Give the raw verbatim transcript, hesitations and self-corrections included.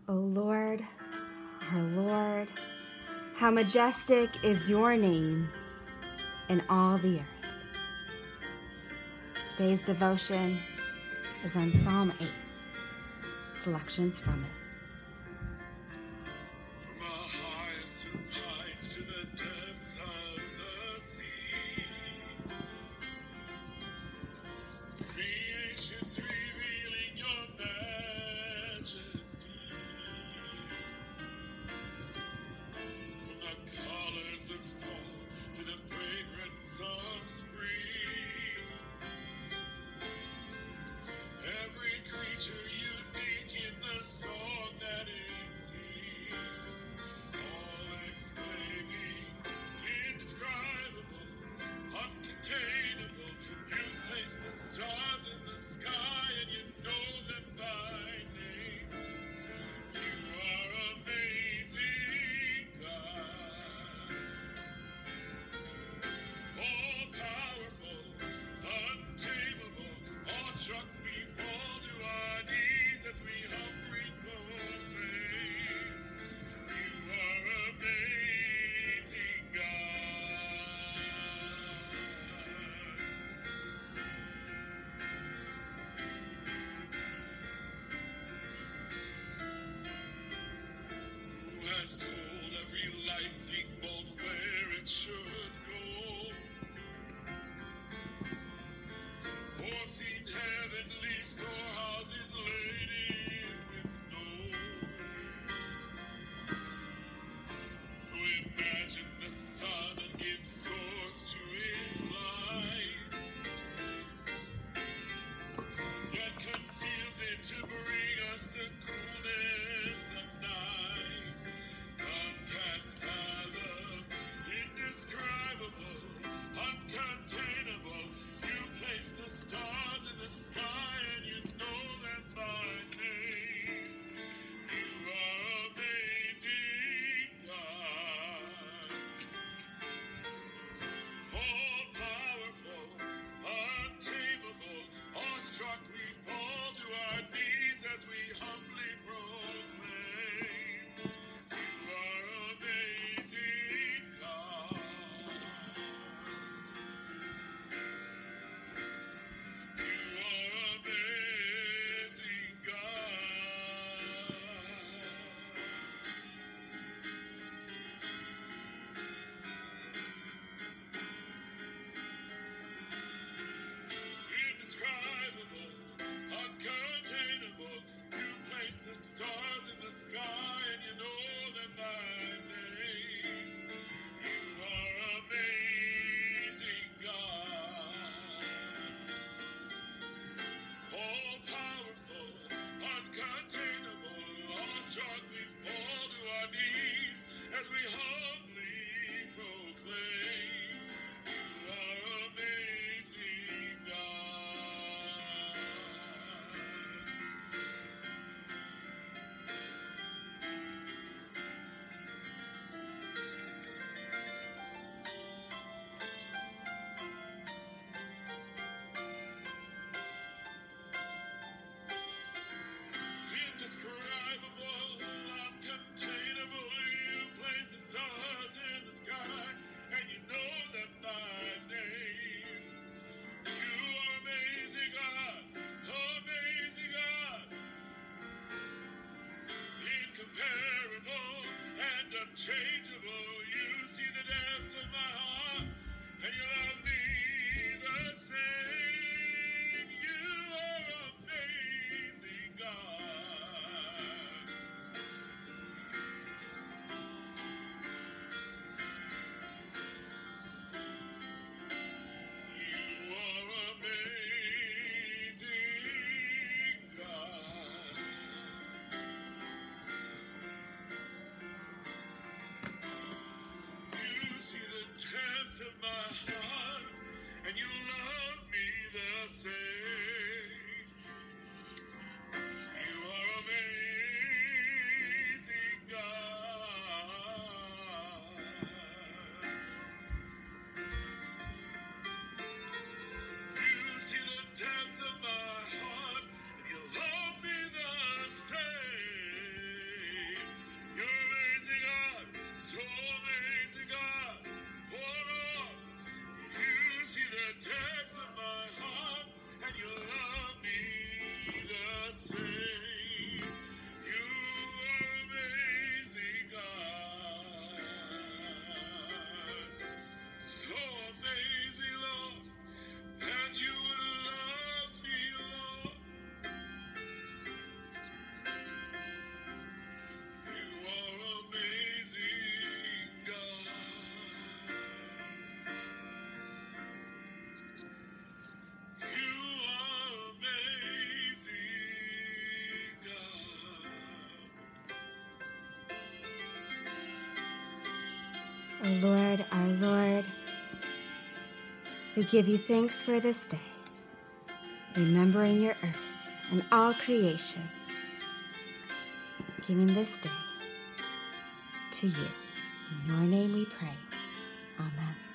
O Lord, our Lord, how majestic is your name in all the earth. Today's devotion is on Psalm eight, selections from it. From our highest of heights to the depths of the sea, creation's revealing your majesty. From the colors of fall to the fragrance of spring, every creature unique in the song that it sings, all exclaiming, indescribable, uncontainable. You place the stars in the sky and you know them by name. You are amazing, God. All powerful, untamable, awestruck we fall to our knees as we humbly proclaim. You are amazing, God. Who has told every lightning bolt where it should go? Or seen heavenly storehouses laden with snow? Who imagined the sun and gave source to its light, yet conceals it to bring us the coolness of night? None can fathom, indescribable, uncontainable. You place the stars in the sky and you know them by name. You are amazing, God. All powerful, untamable, awestruck we fall to our knees as we humbly proclaim. You are amazing, God. You are amazing, God. Indescribable, uncontainable. You place the stars in the sky and you know them by name. You are amazing, God. All powerful, uncontainable, awestruck we fall to our knees as we humbly proclaim. You are amazing, God. Indescribable, uncontainable. You place the stars in the sky and you know them by name. You are amazing, God. Amazing, God. Incomparable and unchangeable. You see the depths of my heart and you love me the same. You are amazing, God. You are amazing, God. O Lord, our Lord, we give you thanks for this day, remembering your earth and all creation, giving this day to you. In your name we pray. Amen.